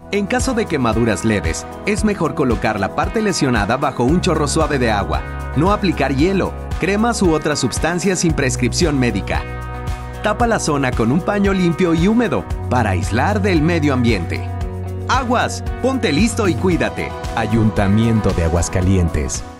En caso de quemaduras leves, es mejor colocar la parte lesionada bajo un chorro suave de agua, no aplicar hielo, cremas u otras sustancias sin prescripción médica. Tapa la zona con un paño limpio y húmedo para aislar del medio ambiente. ¡Aguas! Ponte listo y cuídate. Ayuntamiento de Aguascalientes.